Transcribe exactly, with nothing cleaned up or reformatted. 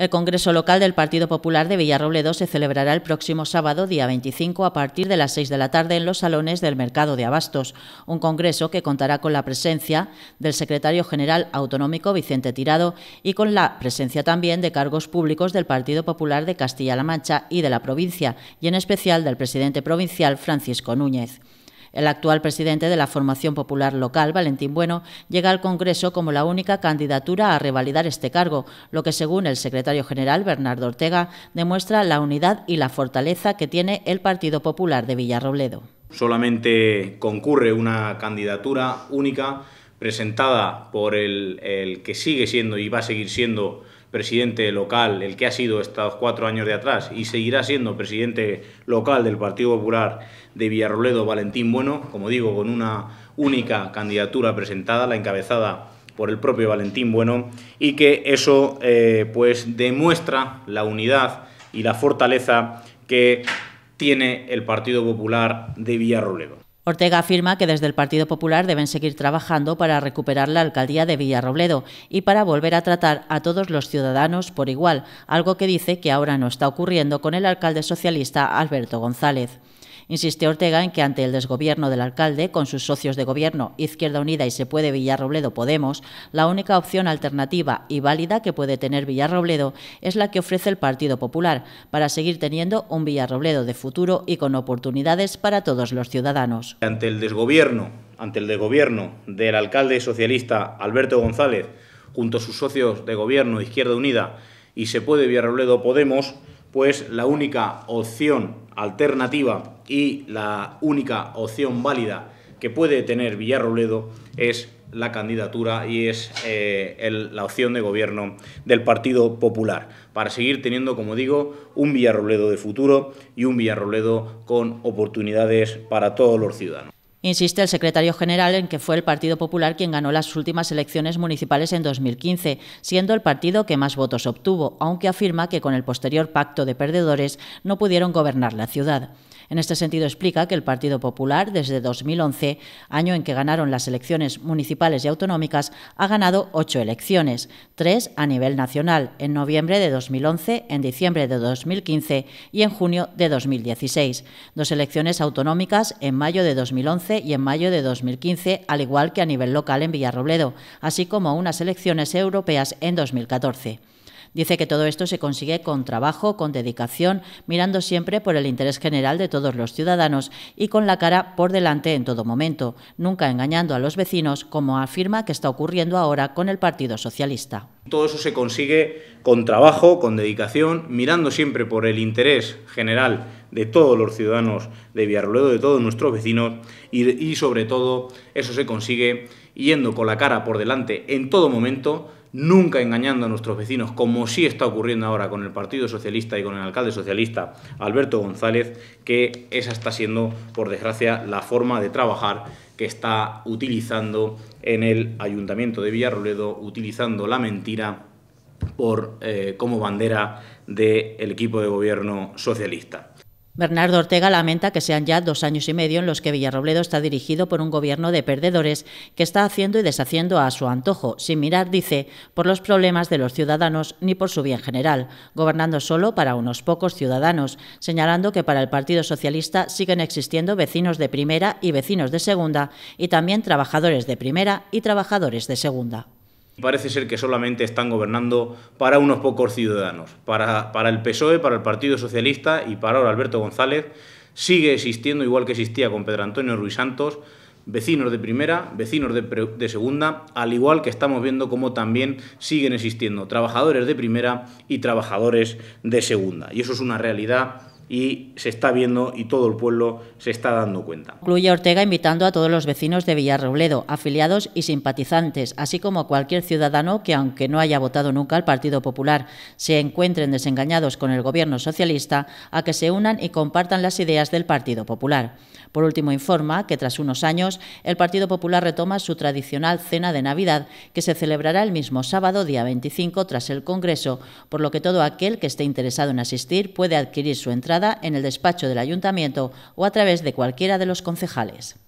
El Congreso Local del Partido Popular de Villarrobledo se celebrará el próximo sábado, día veinticinco, a partir de las seis de la tarde en los salones del Mercado de Abastos. Un congreso que contará con la presencia del secretario general autonómico Vicente Tirado y con la presencia también de cargos públicos del Partido Popular de Castilla-La Mancha y de la provincia, y en especial del presidente provincial Francisco Núñez. El actual presidente de la formación popular local, Valentín Bueno, llega al Congreso como la única candidatura a revalidar este cargo, lo que, según el secretario general, Bernardo Ortega, demuestra la unidad y la fortaleza que tiene el Partido Popular de Villarrobledo. Solamente concurre una candidatura única presentada por el, el que sigue siendo y va a seguir siendo presidente local, el que ha sido estos cuatro años de atrás y seguirá siendo presidente local del Partido Popular de Villarrobledo, Valentín Bueno, como digo, con una única candidatura presentada, la encabezada por el propio Valentín Bueno, y que eso eh, pues demuestra la unidad y la fortaleza que tiene el Partido Popular de Villarrobledo. Ortega afirma que desde el Partido Popular deben seguir trabajando para recuperar la alcaldía de Villarrobledo y para volver a tratar a todos los ciudadanos por igual, algo que dice que ahora no está ocurriendo con el alcalde socialista Alberto González. Insiste Ortega en que ante el desgobierno del alcalde, con sus socios de gobierno Izquierda Unida y Se Puede Villarrobledo Podemos, la única opción alternativa y válida que puede tener Villarrobledo es la que ofrece el Partido Popular, para seguir teniendo un Villarrobledo de futuro y con oportunidades para todos los ciudadanos. Ante el desgobierno, ante el desgobierno del alcalde socialista Alberto González, junto a sus socios de gobierno Izquierda Unida y Se Puede Villarrobledo Podemos, pues la única opción alternativa y la única opción válida que puede tener Villarrobledo es la candidatura y es eh, el, la opción de gobierno del Partido Popular, para seguir teniendo, como digo, un Villarrobledo de futuro y un Villarrobledo con oportunidades para todos los ciudadanos. Insiste el secretario general en que fue el Partido Popular quien ganó las últimas elecciones municipales en dos mil quince, siendo el partido que más votos obtuvo, aunque afirma que con el posterior pacto de perdedores no pudieron gobernar la ciudad. En este sentido explica que el Partido Popular, desde dos mil once, año en que ganaron las elecciones municipales y autonómicas, ha ganado ocho elecciones, tres a nivel nacional, en noviembre de dos mil once, en diciembre de dos mil quince y en junio de dos mil dieciséis. Dos elecciones autonómicas en mayo de dos mil once y en mayo de dos mil quince, al igual que a nivel local en Villarrobledo, así como unas elecciones europeas en dos mil catorce. Dice que todo esto se consigue con trabajo, con dedicación, mirando siempre por el interés general de todos los ciudadanos y con la cara por delante en todo momento, nunca engañando a los vecinos, como afirma que está ocurriendo ahora con el Partido Socialista. Todo eso se consigue con trabajo, con dedicación, mirando siempre por el interés general de todos los ciudadanos de Villarrobledo, de todos nuestros vecinos, y, y sobre todo eso se consigue yendo con la cara por delante en todo momento, nunca engañando a nuestros vecinos, como sí está ocurriendo ahora con el Partido Socialista y con el alcalde socialista Alberto González, que esa está siendo, por desgracia, la forma de trabajar que está utilizando en el Ayuntamiento de Villarrobledo, utilizando la mentira por, eh, como bandera del equipo de gobierno socialista. Bernardo Ortega lamenta que sean ya dos años y medio en los que Villarrobledo está dirigido por un gobierno de perdedores que está haciendo y deshaciendo a su antojo, sin mirar, dice, por los problemas de los ciudadanos ni por su bien general, gobernando solo para unos pocos ciudadanos, señalando que para el Partido Socialista siguen existiendo vecinos de primera y vecinos de segunda, y también trabajadores de primera y trabajadores de segunda. Parece ser que solamente están gobernando para unos pocos ciudadanos. Para, para el P S O E, para el Partido Socialista y para ahora Alberto González sigue existiendo, igual que existía con Pedro Antonio Ruiz Santos, vecinos de primera, vecinos de, de segunda, al igual que estamos viendo cómo también siguen existiendo trabajadores de primera y trabajadores de segunda. Y eso es una realidad y se está viendo y todo el pueblo se está dando cuenta. Concluye Ortega invitando a todos los vecinos de Villarrobledo, afiliados y simpatizantes, así como a cualquier ciudadano que, aunque no haya votado nunca al Partido Popular, se encuentren desengañados con el gobierno socialista, a que se unan y compartan las ideas del Partido Popular. Por último, informa que tras unos años el Partido Popular retoma su tradicional cena de Navidad, que se celebrará el mismo sábado, día veinticinco, tras el Congreso, por lo que todo aquel que esté interesado en asistir puede adquirir su entrada en el despacho del Ayuntamiento o a través de cualquiera de los concejales.